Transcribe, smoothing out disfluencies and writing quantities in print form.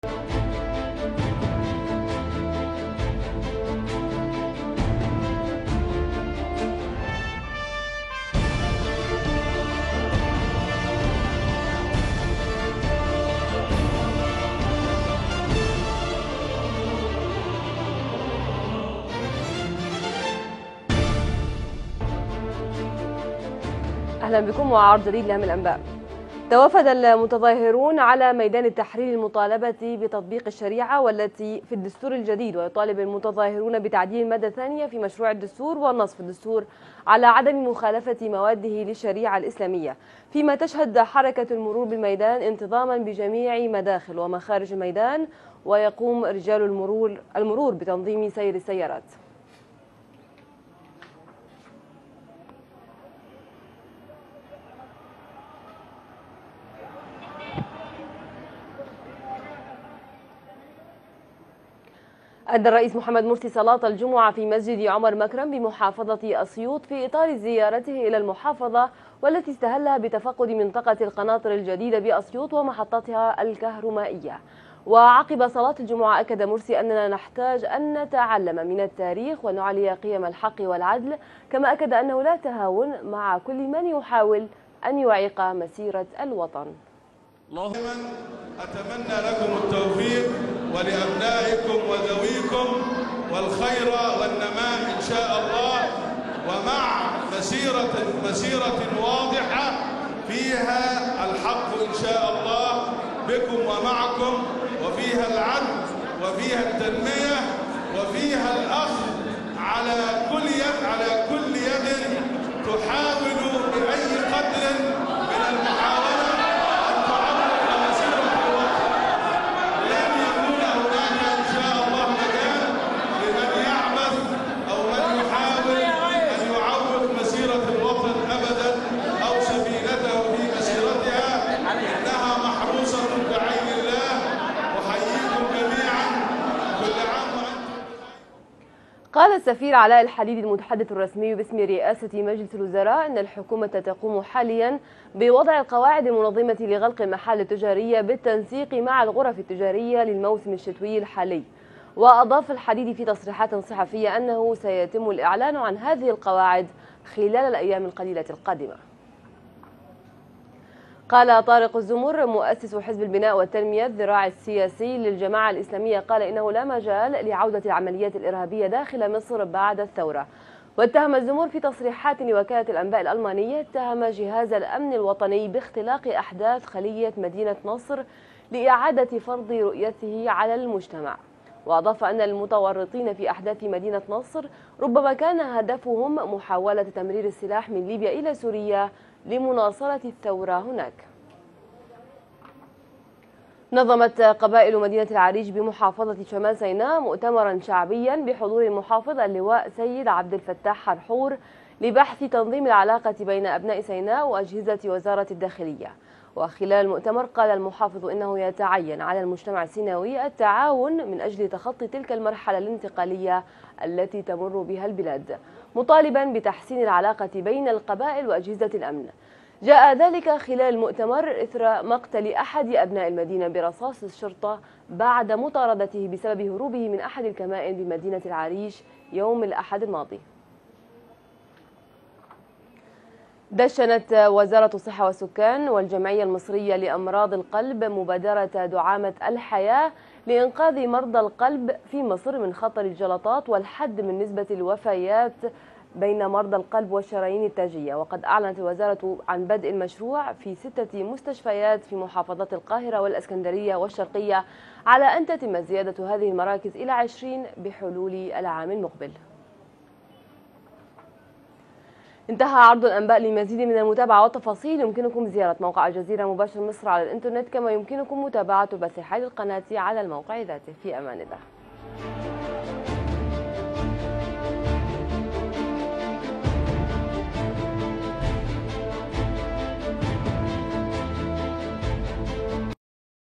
أهلا بكم وعرض جديد لأهم الأنباء. توافد المتظاهرون على ميدان التحرير المطالبة بتطبيق الشريعة والتي في الدستور الجديد، ويطالب المتظاهرون بتعديل المادة الثانية في مشروع الدستور والنص في الدستور على عدم مخالفة مواده للشريعة الإسلامية، فيما تشهد حركة المرور بالميدان انتظاما بجميع مداخل ومخارج الميدان، ويقوم رجال المرور بتنظيم سير السيارات. أدى الرئيس محمد مرسي صلاة الجمعة في مسجد عمر مكرم بمحافظة أسيوط في إطار زيارته إلى المحافظة، والتي استهلها بتفقد منطقة القناطر الجديدة بأسيوط ومحطتها الكهربائية. وعقب صلاة الجمعة أكد مرسي أننا نحتاج أن نتعلم من التاريخ ونعلي قيم الحق والعدل، كما أكد أنه لا تهاون مع كل من يحاول أن يعيق مسيرة الوطن. اللهم أتمنى لكم التوفيق ولأبنائكم وذويكم والخير والنماء إن شاء الله، ومع مسيرة واضحة فيها الحق إن شاء الله بكم ومعكم، وفيها العدل وفيها التنمية وفيها الأخذ على كل يد تحاول بأي قدر من المحاولة قال السفير علاء الحديد المتحدث الرسمي باسم رئاسة مجلس الوزراء أن الحكومة تقوم حاليا بوضع القواعد المنظمة لغلق المحال التجارية بالتنسيق مع الغرف التجارية للموسم الشتوي الحالي. وأضاف الحديد في تصريحات صحفية أنه سيتم الإعلان عن هذه القواعد خلال الأيام القليلة القادمة. قال طارق الزمر مؤسس حزب البناء والتنمية الذراع السياسي للجماعة الإسلامية، قال إنه لا مجال لعودة العمليات الإرهابية داخل مصر بعد الثورة. واتهم الزمر في تصريحات لوكالة الأنباء الألمانية جهاز الأمن الوطني باختلاق أحداث خلية مدينة نصر لإعادة فرض رؤيته على المجتمع. وأضاف أن المتورطين في أحداث مدينة نصر ربما كان هدفهم محاولة تمرير السلاح من ليبيا إلى سوريا لمناصرة الثورة هناك. نظمت قبائل مدينة العريش بمحافظة شمال سيناء مؤتمرا شعبيا بحضور المحافظ اللواء سيد عبد الفتاح حرحور لبحث تنظيم العلاقة بين أبناء سيناء وأجهزة وزارة الداخلية. وخلال المؤتمر قال المحافظ إنه يتعين على المجتمع السيناوي التعاون من أجل تخطي تلك المرحلة الانتقالية التي تمر بها البلاد، مطالبا بتحسين العلاقة بين القبائل وأجهزة الأمن. جاء ذلك خلال المؤتمر إثر مقتل أحد أبناء المدينة برصاص الشرطة بعد مطاردته بسبب هروبه من أحد الكمائن بمدينة العريش يوم الأحد الماضي. دشنت وزارة الصحة والسكان والجمعية المصرية لأمراض القلب مبادرة دعامة الحياة لإنقاذ مرضى القلب في مصر من خطر الجلطات والحد من نسبة الوفيات بين مرضى القلب والشرايين التاجية. وقد أعلنت الوزارة عن بدء المشروع في 6 مستشفيات في محافظات القاهرة والإسكندرية والشرقية، على أن تتم زيادة هذه المراكز إلى 20 بحلول العام المقبل. انتهى عرض الأنباء. لمزيد من المتابعة والتفاصيل يمكنكم زيارة موقع الجزيرة مباشر مصر على الإنترنت، كما يمكنكم متابعة بث حي القناة على الموقع ذاته. في أمان الله.